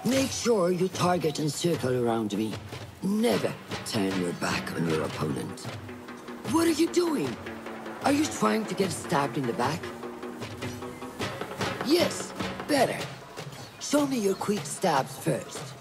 Make sure you target and circle around me. Never turn your back on your opponent. What are you doing? Are you trying to get stabbed in the back? Yes, better. Show me your quick stabs first.